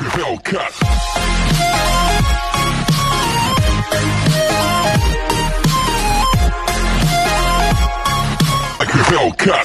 Hellcat. Hellcat.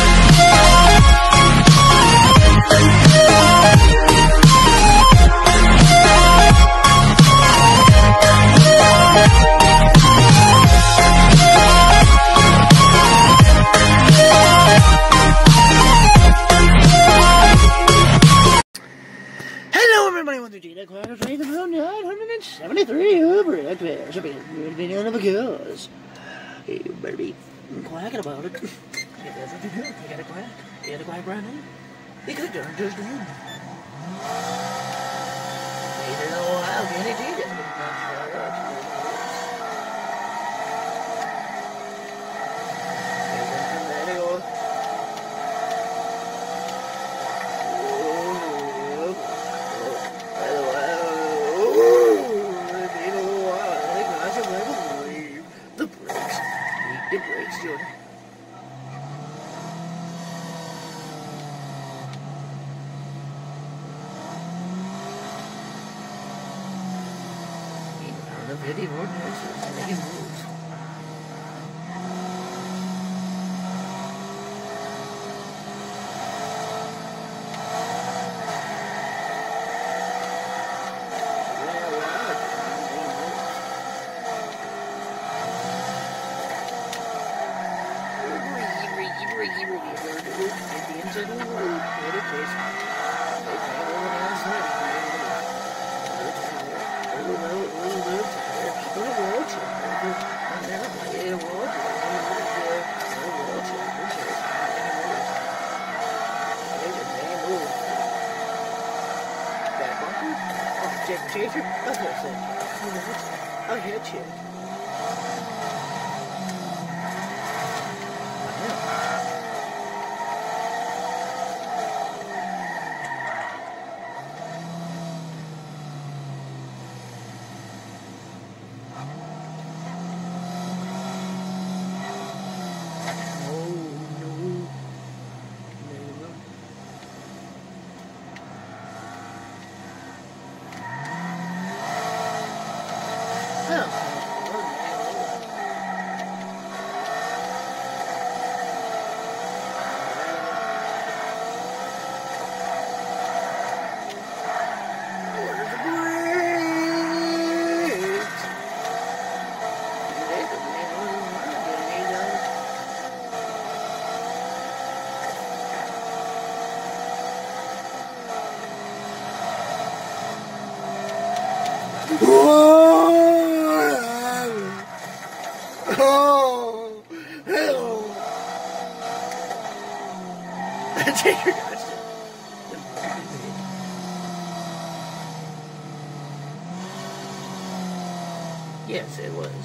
Hello everybody, welcome to Tjax-Quackers, rating episode 973 of Wreckfest. I've been on because you better be quacking about it. You gotta quack. You gotta quack right now. You could darn just win. Ain't it a while, can it? The brakes, Jordan. The video ordinances making moves. Chaser? That's what I said. I'll hit you. Oh, hello. Take your guys. Yes, it was.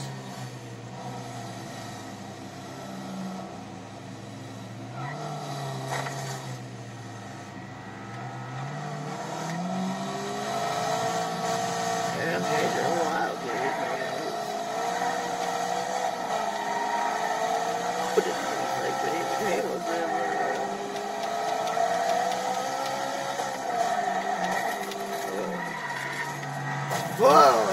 Whoa,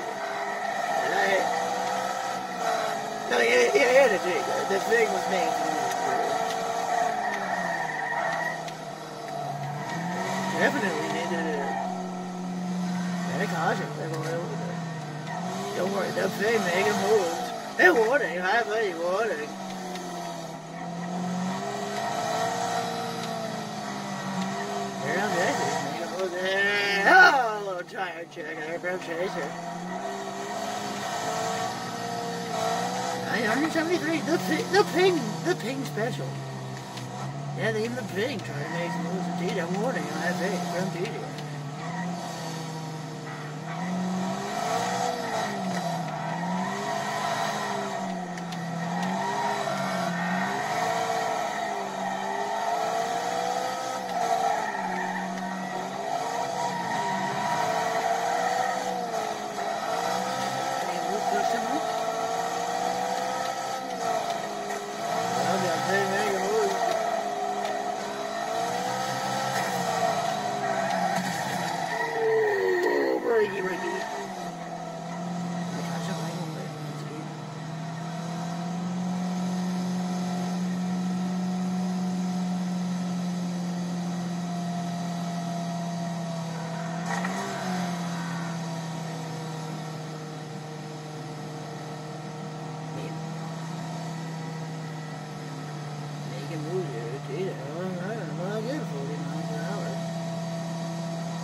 no, yeah, the thing was made to move through. Definitely needed a caution. Don't worry, that thing making moves. They're warning, high value warning. Here I'm Jason, making moves there. Oh, little tire check, aircraft chaser. 973, the ping special. Yeah, even the ping trying to make some moves indeed. I'm warning on that ping from TJ.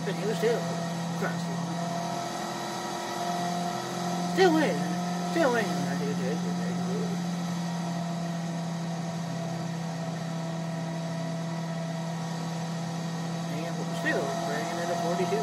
But he was still across the line. Still waiting. Still waiting. I do take it. And we're still bringing it to 42.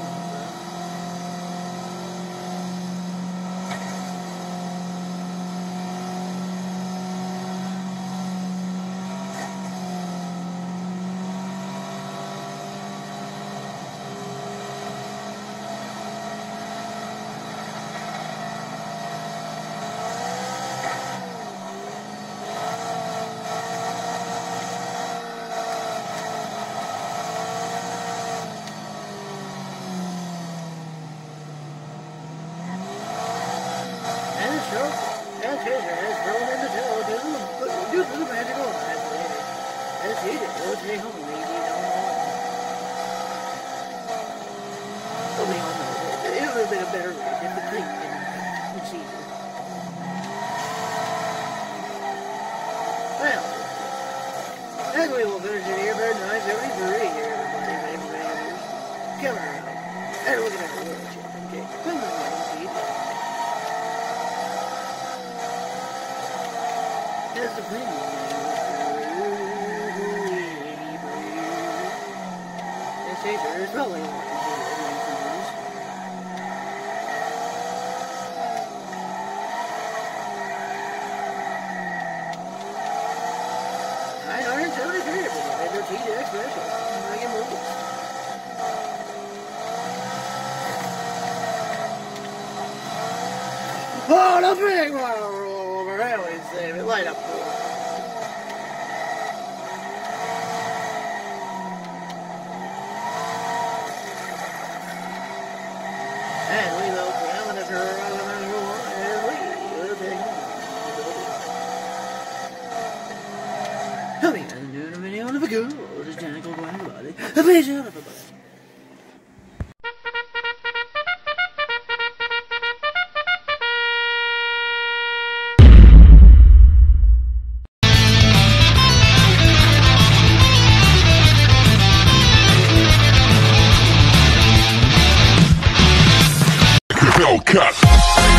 Oh, the big one over there, we save it. Light up for it. And we will down the curve and we will take it. Coming and doing a video on the video. Just Tjax-Quackers. Please help everybody. Cut.